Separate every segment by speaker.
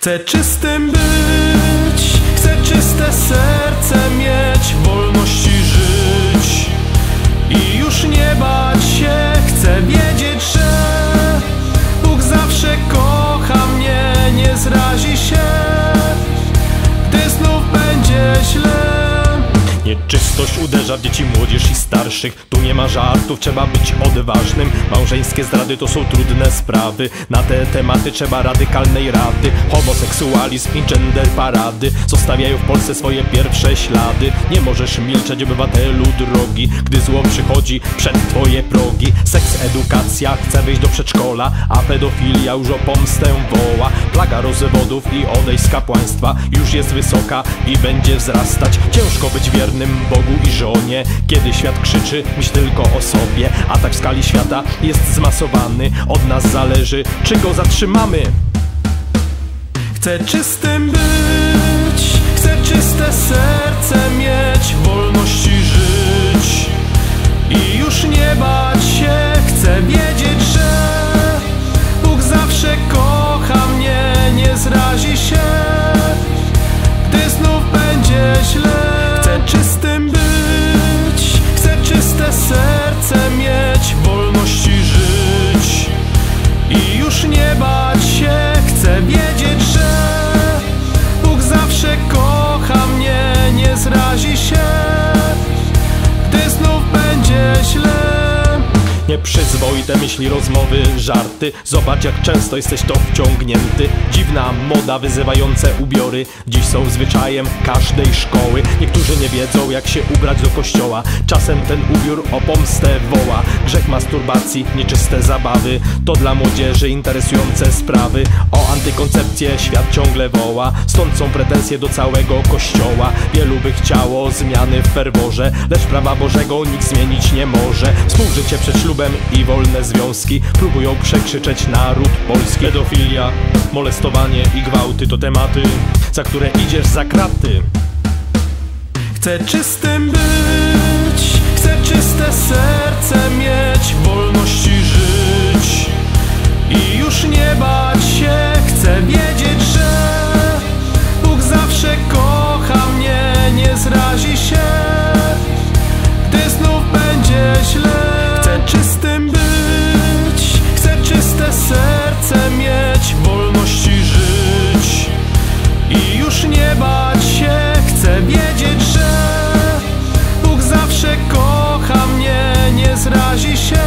Speaker 1: Chcę czystym być, chcę czyste serce mieć, wolności żyć i już nie bać się. Chcę wiedzieć, że Bóg zawsze kocha mnie, nie zrazi się, gdy znów będzie źle.
Speaker 2: Nieczystość uderza w dzieci, młodzież i starszych. Tu nie ma żartów, trzeba być odważnym. Małżeńskie zdrady to są trudne sprawy. Na te tematy trzeba radykalnej rady. Homoseksualizm i gender parady zostawiają w Polsce swoje pierwsze ślady. Nie możesz milczeć, obywatelu drogi, gdy zło przychodzi przed twoje progi. Seks edukacja chce wyjść do przedszkola, a pedofilia już o pomstę woła. Plaga rozwodów i odejść z kapłaństwa już jest wysoka i będzie wzrastać. Ciężko być wiernym Bogu i żonie, kiedy świat krzyczy, myśl tylko o sobie. Atak w skali świata jest zmasowany, od nas zależy, czy go zatrzymamy.
Speaker 1: Chcę czystym być, chcę czyste serce mieć, wolności żyć i już nie bać się. Chcę wiedzieć, że Bóg zawsze kocha mnie, nie zrazi się, gdy znów będzie źle. Chcę czystym być, chcę czyste serce mieć, wolności żyć i już nie bać się. Chcę wiedzieć, że Bóg zawsze kocha mnie, nie zrazi się, gdy znów będzie źle.
Speaker 2: Nieprzyzwoite myśli, rozmowy, żarty. Zobacz, jak często jesteś to wciągnięty. Dziwna moda, wyzywające ubiory dziś są zwyczajem każdej szkoły. Niektórzy nie wiedzą, jak się ubrać do kościoła. Czasem ten ubiór o pomstę woła. Grzech masturbacji, nieczyste zabawy to dla młodzieży interesujące sprawy. O antykoncepcję świat ciągle woła, stąd są pretensje do całego kościoła. Wielu by chciało zmiany w ferworze, lecz prawa Bożego nikt zmienić nie może. Współżycie przed ślubem i wolne związki próbują przekrzyczeć naród polski. Pedofilia, molestowanie i gwałty to tematy, za które idziesz za kraty.
Speaker 1: Chcę czystym być, chcę czyste serce mieć, wolności żyć i już nie bać się. Chcę wiedzieć, że Bóg zawsze kocha mnie, nie zrazi się, gdy znów będzie źle. Chcę czystym być, chcę czyste serce mieć, wolności żyć i już nie bać się. Chcę wiedzieć, że Bóg zawsze kocha mnie, nie zrazi się,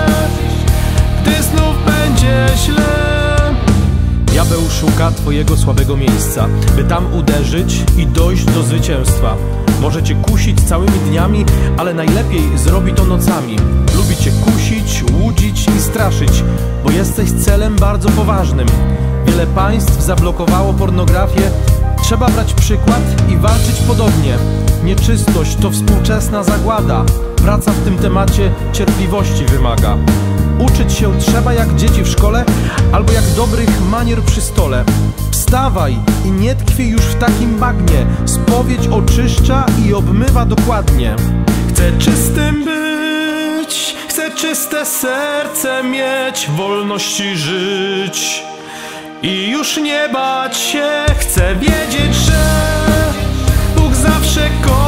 Speaker 1: gdy znów będzie źle.
Speaker 2: Diabeł szuka twojego słabego miejsca, by tam uderzyć i dojść do zwycięstwa. Może cię kusić całymi dniami, ale najlepiej zrobi to nocami. Lubi cię kusić, łudzić i straszyć, bo jesteś celem bardzo poważnym. Wiele państw zablokowało pornografię. Trzeba brać przykład i walczyć podobnie. Nieczystość to współczesna zagłada. Praca w tym temacie cierpliwości wymaga. Uczyć się trzeba jak dzieci w szkole, albo jak dobrych manier przy stole. Wstawaj i nie tkwiej już w takim bagnie. Spowiedź oczyszcza i obmywa dokładnie.
Speaker 1: Chcę czystym być, chcę czyste serce mieć, wolności żyć i już nie bać się. Chcę wiedzieć, że Bóg zawsze kocha